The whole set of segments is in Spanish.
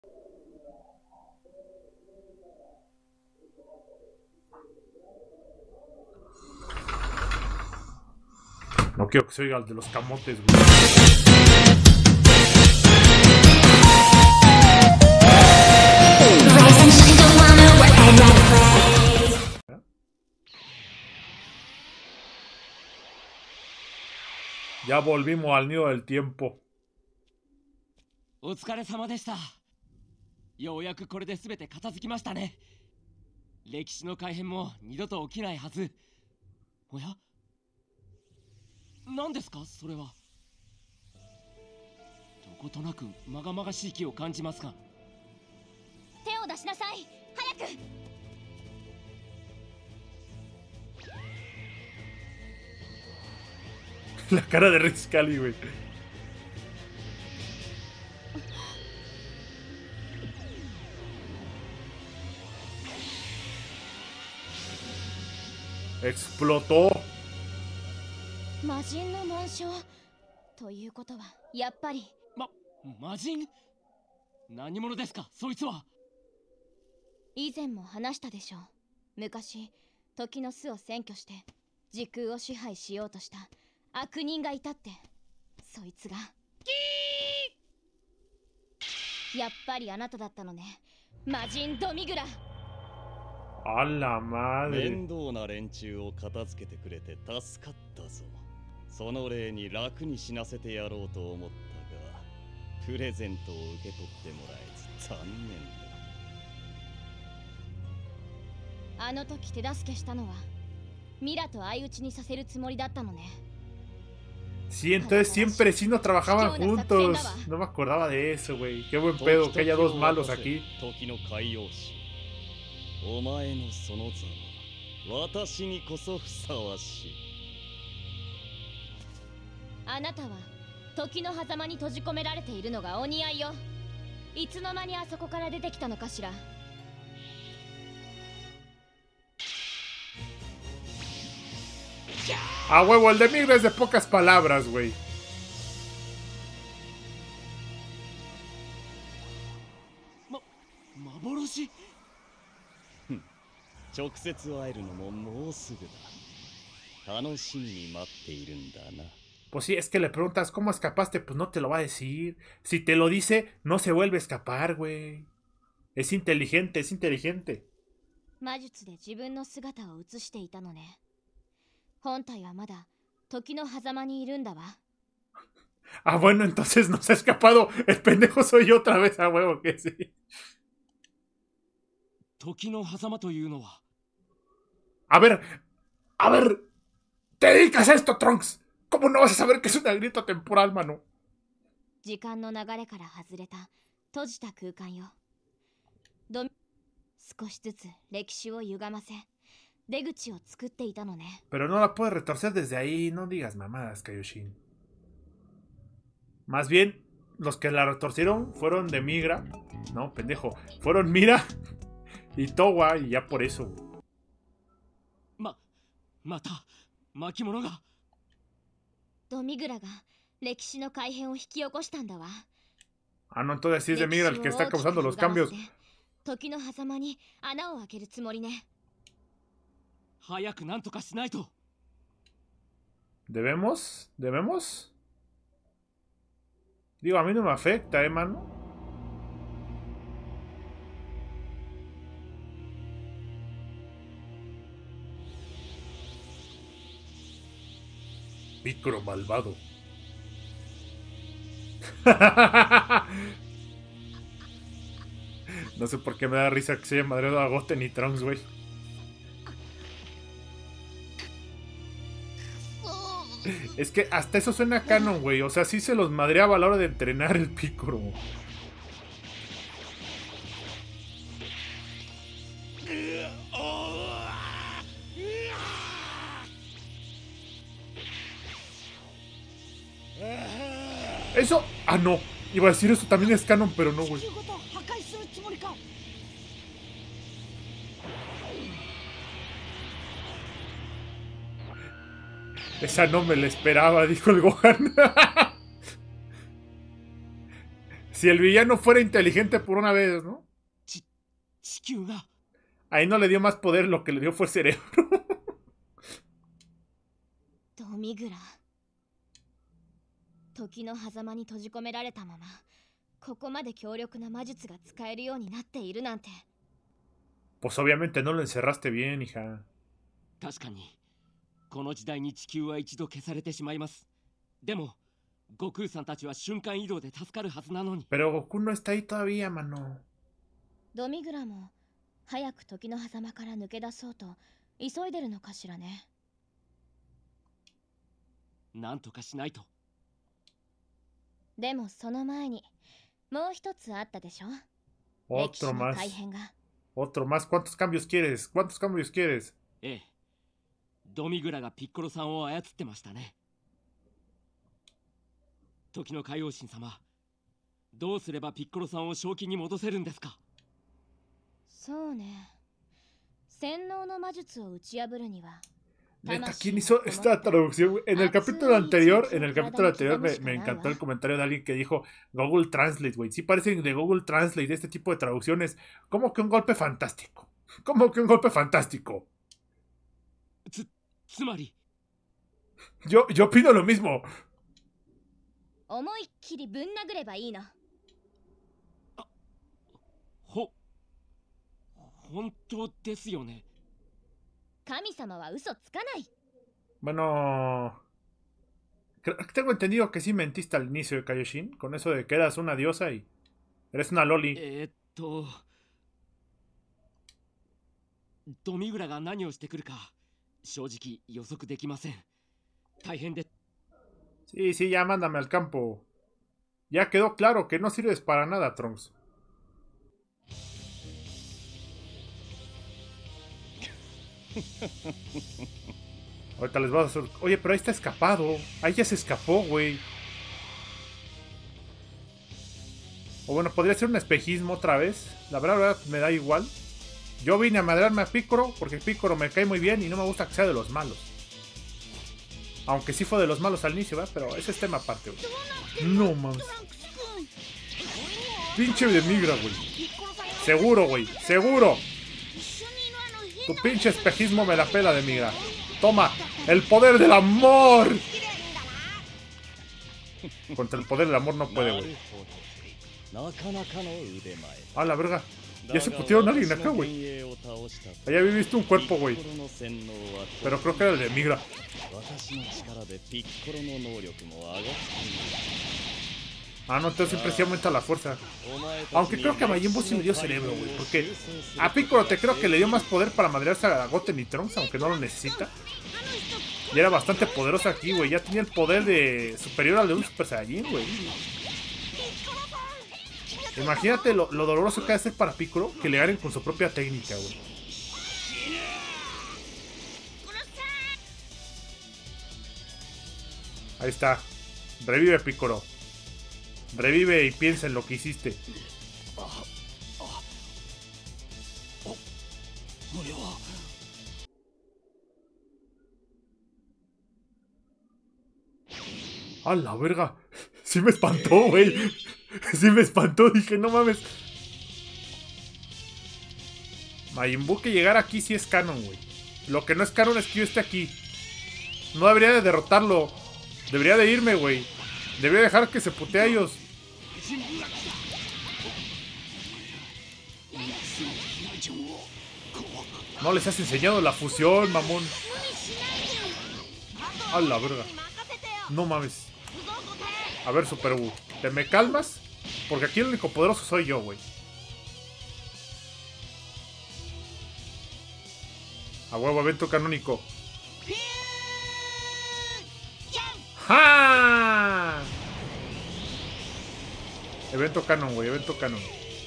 No quiero que se oiga el de los camotes, güey. Ya volvimos al nido del tiempo. お疲れ様でした。ようやくこれで全て片付きましたね。歴史の改変も二度と起きないはず。おや？何ですかそれは。どことなくまがまがしい気を感じますが。 手を出しなさい。早く。 La cara de Rick Scally, güey. Explotó. 魔人の紋章ということはやっぱり魔人？何者ですかそいつは。 以前も話したでしょう。昔時の巣を占拠して時空を支配しようとした悪人がいたって。そいつがやっぱりあなただったのね、魔人ドミグラ。 A la madre。 面倒な連中を片付けてくれて助かったぞ。その礼に楽に死なせてやろうと思ったが、プレゼントを受け取ってもらえず残念だ。 あの時手助けしたのはミラと相打ちにさせるつもりだったのね。 Sí, entonces siempre sí no trabajaban juntos. No me acordaba de eso, güey. Qué buen pedo que haya dos malos aquí. 時の海洋史。お前のその座は私にこそふさわしい。 あなたは時の狭間に閉じ込められているのがお似合いよ。いつの間にあそこから出てきたのかしら。 A huevo, el de Migra es de pocas palabras, güey. 幻？ 直接会えるのももうすぐだ。楽しみに待っているんだな。 Pues sí, es que le preguntas cómo escapaste, pues no te lo va a decir. Si te lo dice, no se vuelve a escapar, güey. Es inteligente, es inteligente. 魔術で自分の姿を映していたのね。本体はまだ時の狭間にいるんだわ。 Ah, bueno, entonces no se ha escapado. El pendejo soy yo otra vez, a huevo que sí. 時の狭間というのは。 A ver, te dedicas a esto, Trunks. ¿Cómo no vas a saber que es una grieta temporal, mano? 時間の流れから外れた閉じた空間よ。少しずつ歴史を歪ませ出口を作っていたのね。 Pero no la puedes retorcer desde ahí, no digas mamadas, Kaioshin. Más bien, los que la retorcieron fueron de Migra. No, pendejo. Fueron Mira y Towa, y ya por eso. また巻物が。 ドミグラが歴史の改変を引き起こしたんだわ。 Ah, no, entonces sí es de Migra el que está causando los cambios. 時の狭間に穴を開けるつもりね。 早くなんとかしないと。 ¿Debemos? Digo, a mí no me afecta, mano. Micro malvado. No sé por qué me da risa que se haya madreado a Goten y Trunks, güey. Es que hasta eso suena canon, güey. O sea, sí se los madreaba a la hora de entrenar el Piccolo. Eso... Ah, no. Iba a decir eso también es canon, pero no, güey. Esa no me la esperaba, dijo el Gohan. Si el villano fuera inteligente por una vez, ¿no? 地球が Ahí no le dio más poder, lo que le dio fue cerebro. ドミグラ時の狭間に閉じ込められたままここまで強力な魔術が使えるようになっているなんて Pues obviamente no lo encerraste bien, hija. 確かにこの時代に地球は一度消されてしまいます。でも悟空さんたちは瞬間移動で助かるはずなのに。 Pero Goku no está ahí todavía, mano. ドミグラも早く時の狭間から抜け出そうと急いでるのかしらね。 なんとかしないと。 でもその前にもう一つあったでしょ。歴史 Otro の más. 改変が。 Otro más. ¿Cuántos cambios quieres? ¿Cuántos cambios quieres? ええ。ドミグラがピッコロさんを操ってましたね。時の海王神様、どうすればピッコロさんを正気に戻せるんですか。 そうね。洗脳の魔術を打ち破るには。 Neta, ¿quién hizo esta traducción? En el capítulo anterior, me encantó el comentario de alguien que dijo Google Translate, güey. Sí parecen de Google Translate de este tipo de traducciones. ¿Cómo que un golpe fantástico? ¿Cómo que un golpe fantástico? つまり Yo opino lo mismo. 思いっきりぶん殴ればいいの。 本当ですよね。 神様は嘘つかない。 Bueno, tengo entendido que sí mentiste al inicio de Kaioshin, con eso de que eras una diosa y eres una loli. ドミグラが何をしてくるか正直予測できません。大変で。 Sí, sí, ya mándame al campo. Ya quedó claro que no sirves para nada, Trunks. Ahorita les vas a hacer... Oye, pero ahí está escapado. Ahí ya se escapó, güey. O bueno, podría ser un espejismo otra vez. La verdad me da igual. Yo vine a madrarme a Piccolo porque Piccolo me cae muy bien y no me gusta que sea de los malos. Aunque sí fue de los malos al inicio, ¿verdad? Pero ese es tema aparte, güey. No, mames. Pinche de migra, güey. Seguro, güey. Seguro. Tu pinche espejismo me la pela de migra. Toma, el poder del amor. Contra el poder del amor no puede, güey. A la verga. Ya se putearon a alguien acá, güey. Allá había visto un cuerpo, güey. Pero creo que era el de migra. Ah, no, entonces siempre sí aumenta la fuerza. Aunque creo que a Majin Buu sí le dio cerebro, güey. Porque a Piccolo te creo que le dio más poder para madrearse a Goten y Trunks, aunque no lo necesita. Y era bastante poderoso aquí, güey. Ya tenía el poder de superior al de un Super Saiyajin, güey. Imagínate lo doloroso que va a ser para Piccolo que le ganen con su propia técnica, güey. Ahí está. Revive, Piccolo. Revive y piensa en lo que hiciste. ¡A la verga! Sí me espantó, güey. Sí me espantó, dije, no mames. Majin Buu que llegar aquí sí es canon, güey. Lo que no es canon es que yo esté aquí. No debería de derrotarlo. Debería de irme, güey. Debería dejar que se putee a ellos. No les has enseñado la fusión, mamón. A la verga. No mames. A ver, Super Buu, ¿te me calmas? Porque aquí el único poderoso soy yo, güey. A huevo, evento canónico. ¡Ja! Evento canon, güey, evento canon.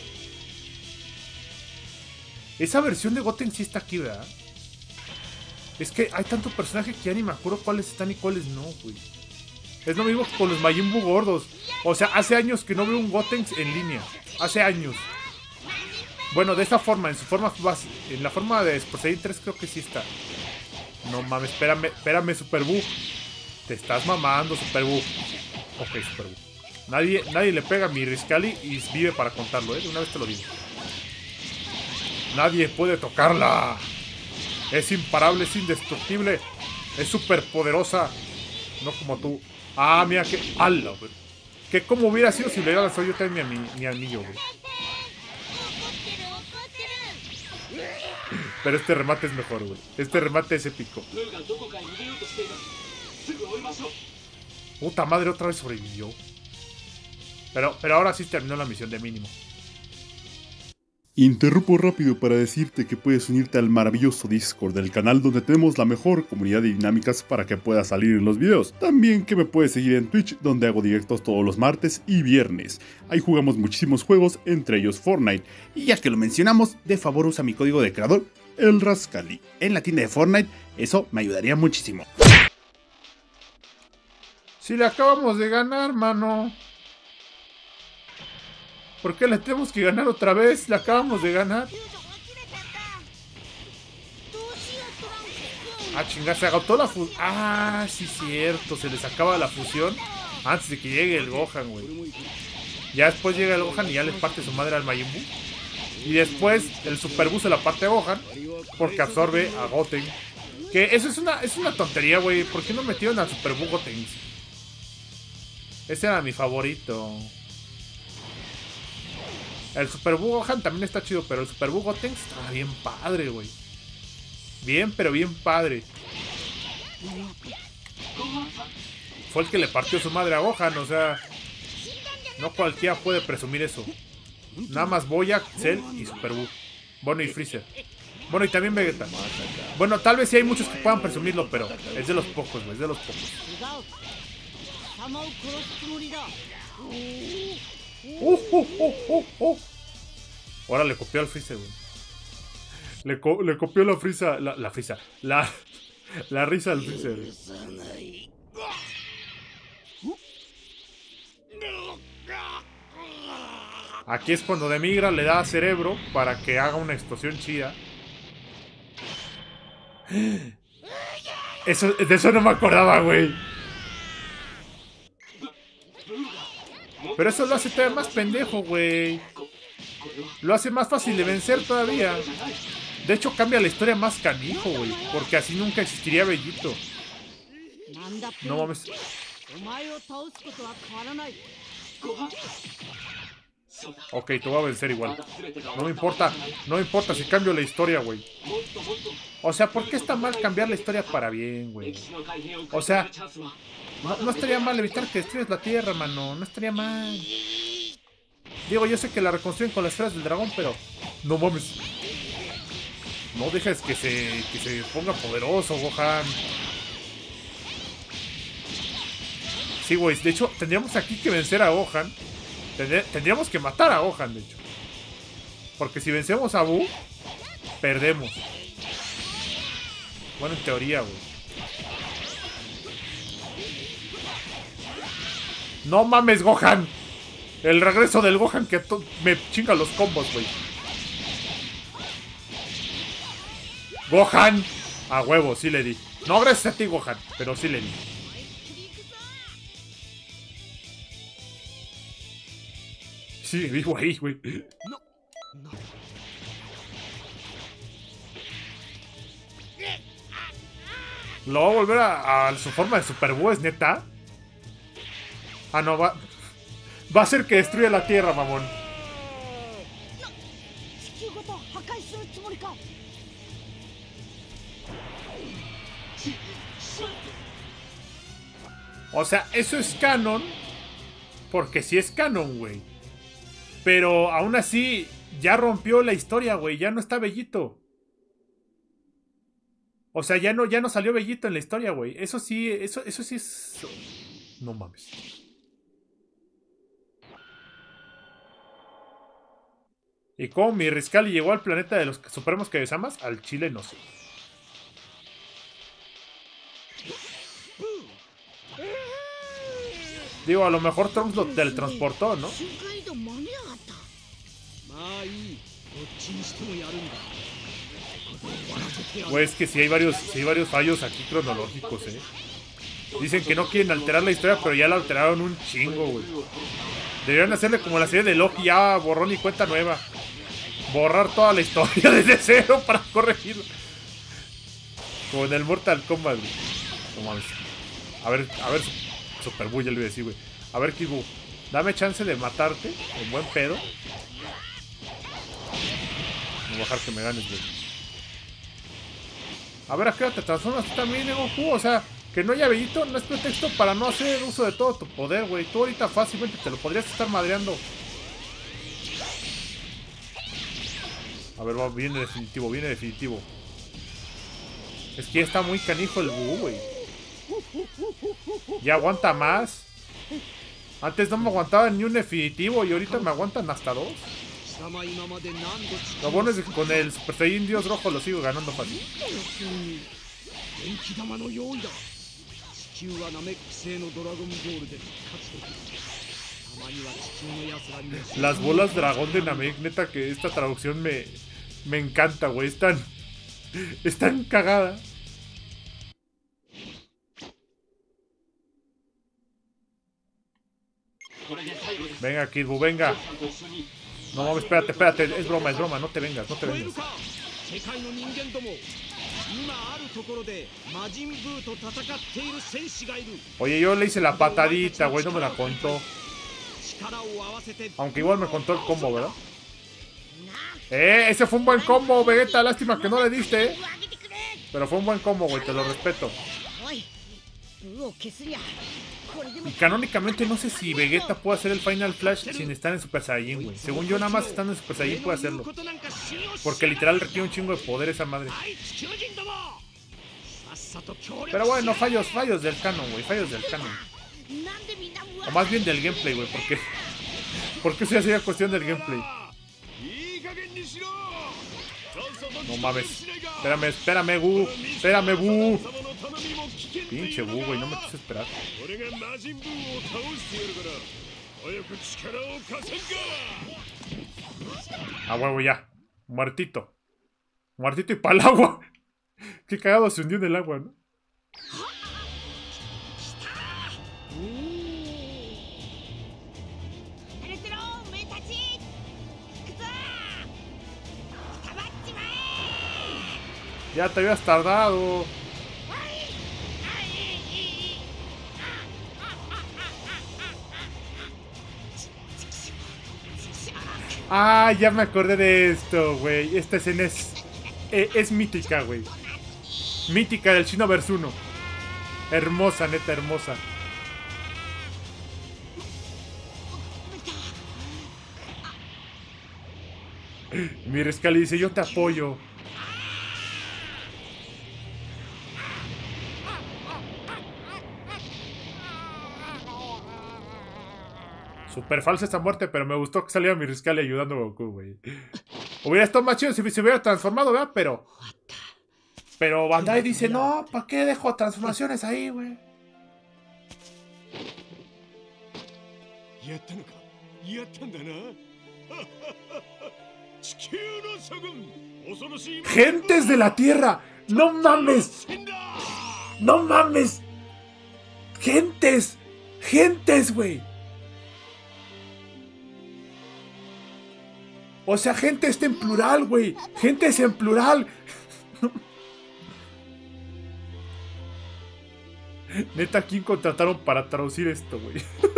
Esa versión de Goten sí está aquí, ¿verdad? Es que hay tanto personaje que ya ni me acuerdo cuáles están y cuáles no, güey. Es lo mismo que con los Majin Buu gordos. O sea, hace años que no veo un Goten en línea. Hace años. Bueno, de esta forma, en su forma base. En la forma de Super Saiyan 3 creo que sí está. No mames, espérame, Super Buu. Te estás mamando, Super Buu. Ok, Super Buu. Nadie le pega a mi Riscali y vive para contarlo, De una vez te lo digo. Nadie puede tocarla. Es imparable, es indestructible. Es súper poderosa. No como tú. Ah, mira que... ¡Hala, güey! Que como hubiera sido si le hubiera lanzado yo también mi anillo, güey. Pero este remate es mejor, güey. Este remate es épico. Puta madre, otra vez sobrevivió. Pero ahora sí terminó la misión de mínimo. Interrumpo rápido para decirte que puedes unirte al maravilloso Discord del canal donde tenemos la mejor comunidad de dinámicas para que puedas salir en los videos. También que me puedes seguir en Twitch donde hago directos todos los martes y viernes. Ahí jugamos muchísimos juegos, entre ellos Fortnite. Y ya que lo mencionamos, de favor usa mi código de creador, el Rascali, en la tienda de Fortnite. Eso me ayudaría muchísimo. Si le acabamos de ganar, mano. ¿Por qué le tenemos que ganar otra vez? Le acabamos de ganar. Ah, chingada, se agotó la fusión. Ah, sí, cierto. Se les acaba la fusión antes de que llegue el Gohan, güey. Ya después llega el Gohan y ya les parte su madre al Majin Buu. Y después el Super Buu se la parte a Gohan porque absorbe a Goten. Que eso es una tontería, güey. ¿Por qué no metieron al Super Buu Goten? Ese era mi favorito. El Super Buu Gohan también está chido, pero el Super Buu Goten estaba bien padre, güey. Bien, pero bien padre. Fue el que le partió su madre a Gohan, o sea... No cualquiera puede presumir eso. Nada más Boya, Cell y Super Buu. Bueno, y Freezer. Bueno, y también Vegeta. Bueno, tal vez sí hay muchos que puedan presumirlo, pero es de los pocos, güey, es de los pocos. Ahora le copió al Freezer, güey. Le copió la Frieza. La Frieza. La risa al Freezer. Aquí es cuando Demigra le da cerebro para que haga una explosión chida. De eso no me acordaba, güey. Pero eso lo hace todavía más pendejo, güey. Lo hace más fácil de vencer todavía. De hecho, cambia la historia más canijo, güey. Porque así nunca existiría Bellito. No mames. Ok, te voy a vencer igual. No me importa. No me importa si cambio la historia, güey. O sea, ¿por qué está mal cambiar la historia para bien, güey? O sea, no estaría mal evitar que destruyas la tierra, mano. No estaría mal. Digo, yo sé que la reconstruyen con las esferas del dragón, pero... No mames. No dejes que se ponga poderoso, Gohan. Sí, güey. De hecho, tendríamos aquí que vencer a Gohan. Tendríamos que matar a Gohan, de hecho. Porque si vencemos a Buu, perdemos. Bueno, en teoría, güey. No mames, Gohan. El regreso del Gohan que me chinga los combos, güey. Gohan. A huevo, sí le di. No gracias a ti, Gohan, pero sí le di. Sí, vivo ahí, güey. ¿Lo va a volver a su forma de Super Buu, es neta? Ah, no, va a hacer que destruya la tierra, mamón. O sea, eso es canon. Porque sí es canon, güey. Pero aún así, ya rompió la historia, güey. Ya no está Bellito. O sea, ya no salió Bellito en la historia, güey. Eso sí es... No mames. ¿Y cómo mi Riscali llegó al planeta de los Supremos Kaiosama? Al chile no sé. Digo, a lo mejor Trunks lo teletransportó, ¿no? Pues que sí hay varios fallos aquí cronológicos, Dicen que no quieren alterar la historia, pero ya la alteraron un chingo, güey. Deberían hacerle como la serie de Loki, ya borrón y cuenta nueva. Borrar toda la historia desde cero para corregirlo. Como en el Mortal Kombat, güey. No mames. A ver, Super Buu, ya le voy a decir, güey. A ver, Kid Buu, dame chance de matarte, en buen pedo. No voy a dejar que me ganes, güey. A ver, ¿a qué hora te transformas tú también, Goku? O sea, que no haya bellito no es pretexto para no hacer uso de todo tu poder, güey. Tú ahorita fácilmente te lo podrías estar madreando. A ver, viene definitivo, viene definitivo. Es que ya está muy canijo el Buu, güey. Ya aguanta más. Antes no me aguantaban ni un definitivo y ahorita me aguantan hasta 2. Lo bueno es que con el Super Saiyan Dios Rojo lo sigo ganando fácil. Las bolas dragón de Namek, neta que esta traducción me encanta, güey. Es tan cagada. Venga, Kid Buu, venga. No mames, espérate, es broma, no te vengas. Oye, yo le hice la patadita, güey, no me la contó. Aunque igual me contó el combo, ¿verdad? Ese fue un buen combo, Vegeta, lástima que no le diste, pero fue un buen combo, güey, te lo respeto. Y canónicamente no sé si Vegeta puede hacer el Final Flash sin estar en Super Saiyajin, güey. Según yo, nada más estando en Super Saiyajin puede hacerlo. Porque literal requiere un chingo de poder esa madre. Pero bueno, fallos del canon, güey. Fallos del canon. O más bien del gameplay, güey. Porque eso ya sería cuestión del gameplay. No mames. Espérame, Buu. Espérame, Buu. Pinche Buu, güey, no me quise esperar. A huevo ya. Muertito y pa'l agua. Qué cagado se hundió en el agua, ¿no? Ya te habías tardado. Ah, ya me acordé de esto, güey. Esta escena es mítica, güey. Mítica del Xenoverse 1. Hermosa, neta, hermosa. Mira, Scully dice, yo te apoyo. Super falsa esta muerte, pero me gustó que saliera Miriscali ayudando a Goku, güey. Hubiera estado más chido si se hubiera transformado, ¿verdad? Pero Bandai dice, no, ¿para qué dejo transformaciones ahí, güey? ¡Gentes de la Tierra! ¡No mames! ¡No mames! ¡Gentes! ¡Gentes, güey! O sea, gente está en plural, güey. Gente es en plural. Neta, ¿a quién contrataron para traducir esto, güey?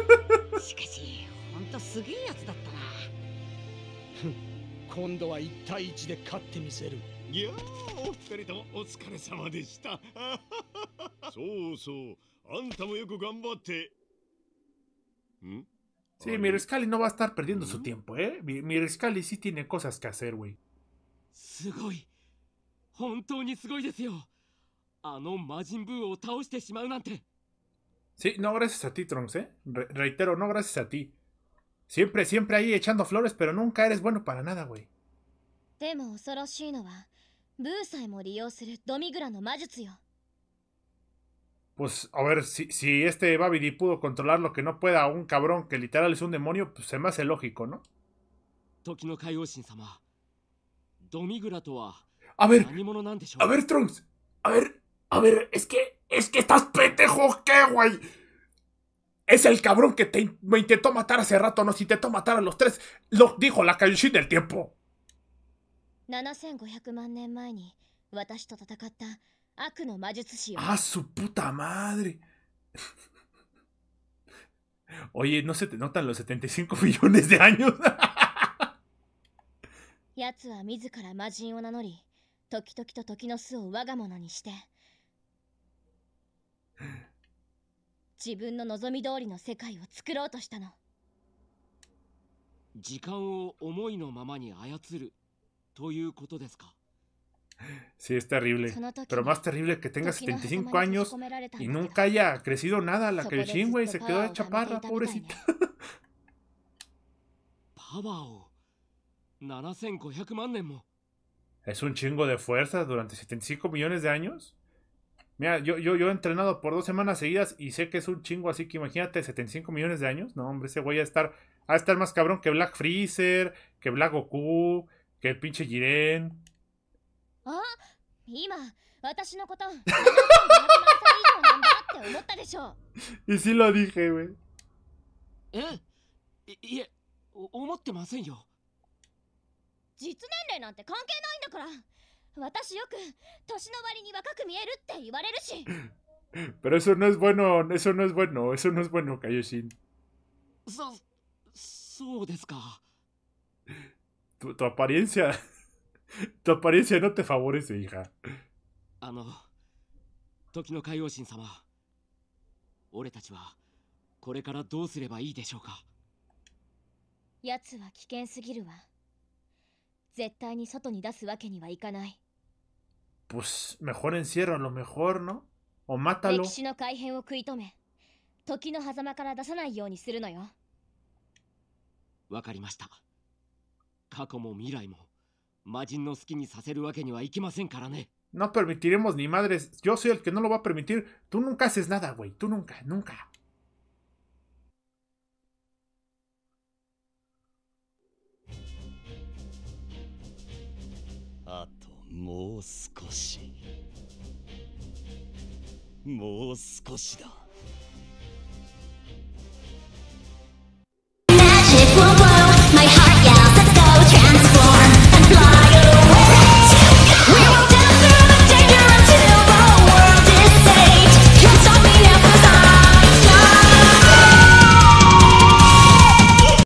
Sí, Miriscali no va a estar perdiendo su tiempo, ¿eh? Miriscali sí tiene cosas que hacer, güey. Sí, no gracias a ti, Trunks, ¿eh? Reitero, no gracias a ti. Siempre ahí echando flores, pero nunca eres bueno para nada, güey. Pues, a ver, si este Babidi pudo controlar lo que no pueda a un cabrón que literal es un demonio, pues se me hace lógico, ¿no? A ver, Trunks, a ver, A ver, es que estás pendejo, ¿qué, güey? Es el cabrón que me intentó matar hace rato, nos intentó matar a los tres. Lo dijo la Kaioshin del tiempo. 7500万年前に私と戦った悪の魔術師よ。 ¡Ah, su puta madre! Oye, ¿no se te notan los 75 millones de años? 奴は自ら魔人を名乗り、時々と時の巣を我が物にして、自分の望み通りの世界を作ろうとしたの。 時間を思いのままに操るということですか？ Sí, es terrible. Pero más terrible que tenga 75 años y nunca haya crecido nada la Kaioshin, güey. Se quedó de chaparra, pobrecita. パワーを7500万年も。 Es un chingo de fuerza durante 75 millones de años. Mira, yo he entrenado por 2 semanas seguidas y sé que es un chingo, así que imagínate 75 millones de años. No, hombre, ese güey va a estar más cabrón que Black Freezer, que Black Goku, que el pinche Jiren. あ、今私のこと7500万歳以上なんだって思ったでしょ。 Y sí lo dije, güey. いえ、思ってませんよ。 実年齢なんて関係ないんだから。私よく年の割に若く見えるって言われるし。 Pero eso no es bueno, eso no es bueno, eso no es bueno, Kaioshin. そうですか。 Tu apariencia, tu apariencia no te favorece, hija. 時の海王神様、俺たちはこれからどうすればいいでしょうか？ 奴は危険すぎるわ。絶対に外に出すわけにはいかない。 Pues mejor enciérralo, mejor, ¿no? O mátalo. 歴史の改変を食い止め、時の狭間から出さないようにするのよ。 わかりました。過去も未来も魔人の好きにさせるわけにはいきませんからね。 No permitiremos ni madres. Yo soy el que no lo va a permitir. Tú nunca haces nada, güey. Tú nunca, nunca. あともう少し。もう少しだ。